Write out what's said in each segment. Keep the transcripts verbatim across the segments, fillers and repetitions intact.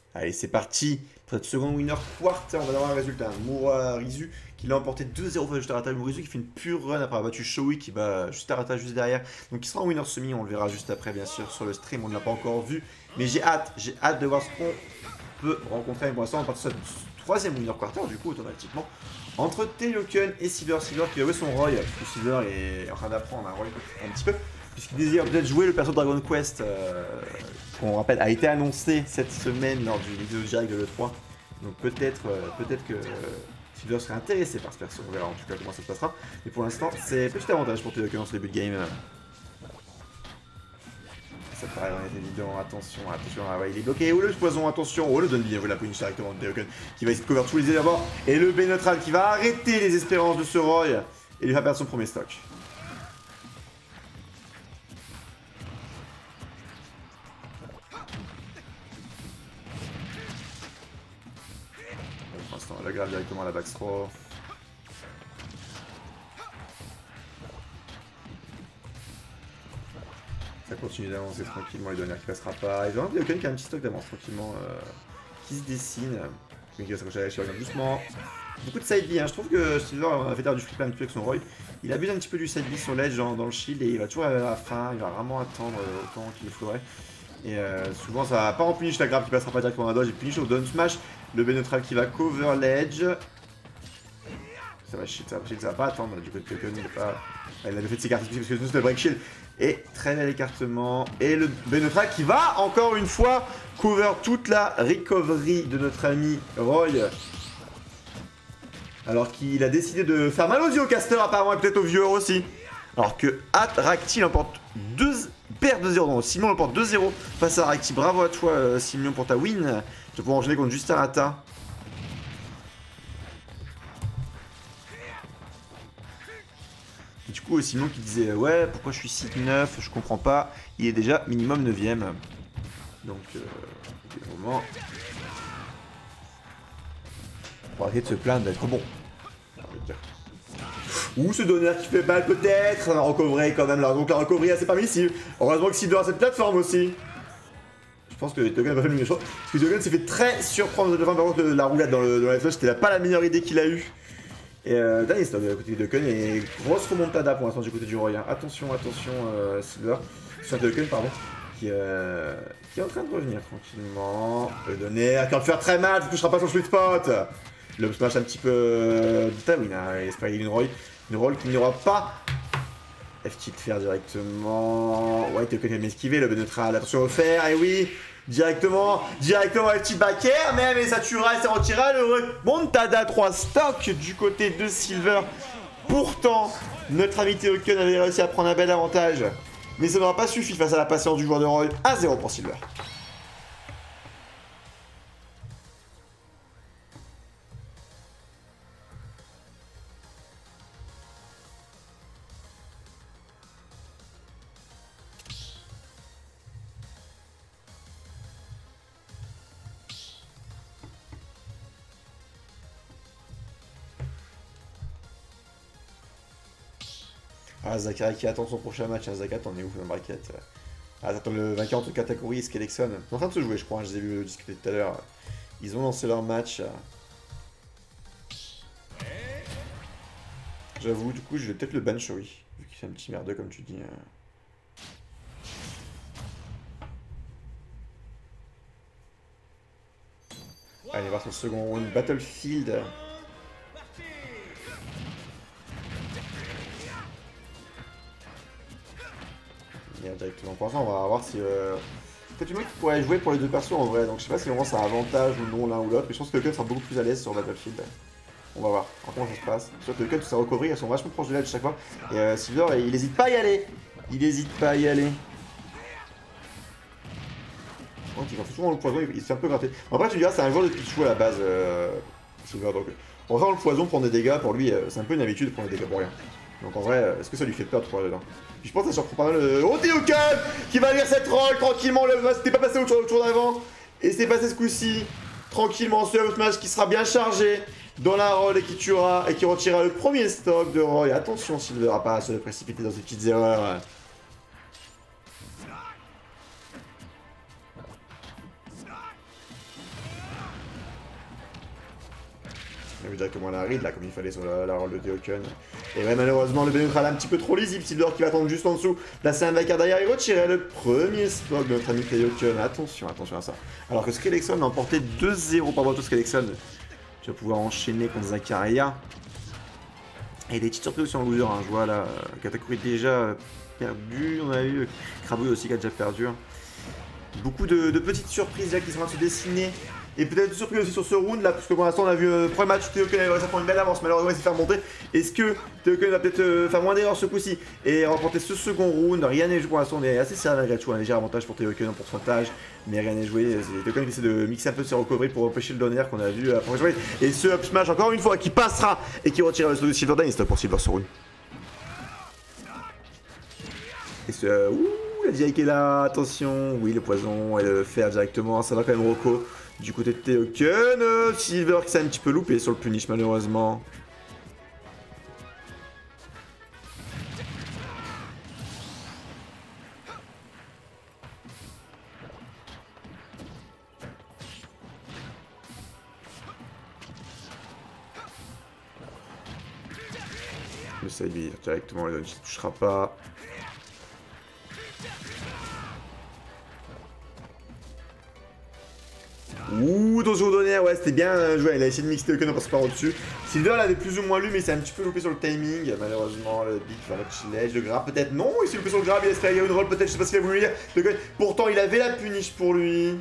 Allez, c'est parti. Pour cette seconde winner quarter, on va avoir un résultat. Murarizu qui l'a emporté deux zéro face juste à Rata. Murarizu qui fait une pure run après avoir battu Shoei qui va juste à Rata juste derrière. Donc il sera en winner semi, on le verra juste après bien sûr sur le stream, on ne l'a pas encore vu. Mais j'ai hâte, j'ai hâte de voir ce qu'on peut rencontrer. Pour l'instant on part sur ce troisième winner quarter du coup automatiquement. Entre Teioken et Silver. Silver qui va jouer son Roy, parce que Silver est en train d'apprendre un Roy un petit peu. Puisqu'il désire peut-être jouer le perso de Dragon Quest, euh, qu'on rappelle a été annoncé cette semaine lors du vidéo direct de l'E trois. Donc peut-être euh, peut-être que euh, Silver serait intéressé par ce perso, on verra en tout cas comment ça se passera. Mais pour l'instant, c'est petit avantage pour Teioken dans ce début de game. Ça paraît évident, attention, attention, ah ouais, il est bloqué. Oh le poison, attention, oh le donne bien, voilà punish directement de Teioken qui va essayer de cover tous les ailes d'abord. Et le B neutral qui va arrêter les espérances de ce Roy et lui faire perdre son premier stock. Le grave directement à la backthrow. Ça continue d'avancer tranquillement, les dernières qui passera pas. Et vraiment, Teioken qui a un petit stock d'avance tranquillement euh, qui se dessine. Mais qui va s'accrocher à la chirurgie doucement. Beaucoup de side B, hein. Je trouve que Silver a fait faire du flip un petit peu avec son Roy. Il abuse un petit peu du side B sur l'edge dans, dans le shield et il va toujours à la fin, il va vraiment attendre euh, autant qu'il le faudrait. Et euh, souvent ça va pas en punish la grab qui passera pas directement à dodge et punish au down smash. Le B neutral qui va cover l'edge. Ça va shield, ça va shield, ça va pas attendre du côté de Teioken, il pas. Il a fait de ses cartes parce que nous c'est le break shield. Et très bel écartement. Et le B neutral qui va encore une fois cover toute la recovery de notre ami Roy. Alors qu'il a décidé de faire mal aux yeux au caster apparemment et peut-être aux viewers aussi. Alors que Rakti l'emporte deux perd deux zéro, non, Simon l'emporte deux zéro face à Rakti. Bravo à toi euh, Simon pour ta win. Tu vas pouvoir enchaîner contre Justin Rata. Et du coup Simon qui disait ouais pourquoi je suis six neuf, je comprends pas. Il est déjà minimum neuvième. Donc euh, au moment. On va arrêter de se plaindre d'être bon. Ou ce donneur qui fait mal peut-être. La recovery quand même là. Donc la recovery assez permissive. Heureusement que Silver a cette plateforme aussi. Je pense que Teioken a pas fait le mieux choix. Parce que Teioken s'est fait très surprendre de fin de la roulade dans le, dans la flash. C'était pas la meilleure idée qu'il a eue. Et euh, dernier stop de la côté de Teioken. Et grosse remontada pour l'instant du côté du Roy. Hein. Attention, attention euh, Silver. Sur Teioken, pardon. Qui, euh, qui est en train de revenir tranquillement. Le donner. À faire très mal. Ça touchera pas son sweet spot. Le smash un petit peu euh, de Tawin. Hein. Et c'est une Roy. Une roll qui n'aura pas F-tilt faire directement. Ouais, Teioken vient m'esquiver, le B neutral. Attention au fer, et oui, directement, directement F-tilt back air, mais, mais ça tuera et ça retirera le remontada trois stock du côté de Silver. Pourtant, notre ami Teioken avait réussi à prendre un bel avantage, mais ça n'aura pas suffi face à la patience du joueur de Roy. un zéro pour Silver. Ah, Zakari qui attend son prochain match. Hein. Zakat, on est ouf dans le bracket. Ah, t'attends le vainqueur entre Katakuri et Skelexon. Ils sont en train de se jouer, je crois. Hein. Je les ai vu discuter tout à l'heure. Ils ont lancé leur match. J'avoue, du coup, je vais peut-être le ban Shoei. Vu qu'il fait un petit merdeux, comme tu dis. Allez voir son second round. Battlefield. Directement. Pour l'instant, on va voir si. Euh... Peut-être une qui pourrait jouer pour les deux persos en vrai. Donc je sais pas si vraiment ça a avantage ou non l'un ou l'autre. Mais je pense que Teioken sera beaucoup plus à l'aise sur Battlefield. On va voir comment ça se passe. Sur Teioken, toutes ses recovery, elles sont vachement proches de l'edge chaque fois. Et euh, Silver, il hésite pas à y aller. Il hésite pas à y aller. Oh, il fait souvent le poison, il se fait un peu gratter. Après, tu diras, c'est un joueur de Pichu à la base, euh... Silver. Donc, en faisant le poison prendre des dégâts, pour lui, euh, c'est un peu une habitude de prendre des dégâts pour rien. Donc en vrai, est-ce que ça lui fait peur de trouver dedans? Puis je pense que ça surprend pas mal le... Oh Teioken qui va lire cette roll tranquillement, le match n'était pas passé au tour, tour d'avant. Et c'est passé ce coup-ci, tranquillement sur le match qui sera bien chargé dans la roll et qui tuera et qui retirera le premier stock de Roy. Attention Silver à pas se précipiter dans ces petites erreurs. On a vu directement la ride là comme il fallait sur la, la roll de Teoken. Et ouais malheureusement le B neutral un petit peu trop lisible, Silver qui va attendre juste en dessous. Là c'est un vainqueur derrière et retirer le premier spot de notre ami Teoken. Attention, attention à ça. Alors que Skrillexon a emporté deux zéro par bateau Skrillexon. Tu vas pouvoir enchaîner contre Zakaria. Et des petites surprises sur le loser, hein. Je vois là, Katakuri déjà perdu, on a eu Crabouille aussi qui a déjà perdu. Hein. Beaucoup de, de petites surprises là qui sont en train de se dessiner. Et peut-être surprise aussi sur ce round là, parce que pour l'instant on a vu le euh, premier match, Teoken avait réussi à prendre une belle avance, malheureusement il s'est fait remonter. Est-ce que Teoken va peut-être euh, faire moins d'erreurs ce coup-ci et remporter ce second round? Rien n'est joué pour l'instant, on est assez serré malgré tout, un léger avantage pour Teoken en pourcentage, mais rien n'est joué. C'est Teoken qui essaie de mixer un peu ses recoveries pour empêcher le donner qu'on a vu après jouer. Et ce up smash encore une fois qui passera et qui retire le solo de Silver Dine, stop pour Silver ce round. Et ce. Euh, ouh, la J I qui est là, attention, oui le poison, et le faire directement, ça va quand même Rocco. Du côté de Teoken, euh, Silver qui s'est un petit peu loupé sur le punish malheureusement. Le side directement, le dodge ne touchera pas. Ouh, dans au donner, ouais, c'était bien joué. Il a essayé de mixer Teoken en passant par au-dessus. Silver l'avait plus ou moins lu, mais c'est un petit peu loupé sur le timing. Malheureusement, le big va le edge, le grab peut-être. Non, il s'est loupé sur le grab, il espère une roll peut-être, je sais pas ce qu'il a voulu dire. Teoken, pourtant, il avait la punish pour lui.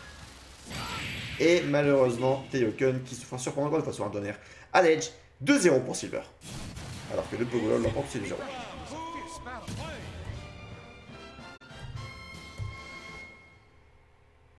Et malheureusement, Teoken qui se fera surprendre encore une fois sur un donner à l'edge. deux zéro pour Silver. Alors que le Bogolol l'emporte, c'est du zéro.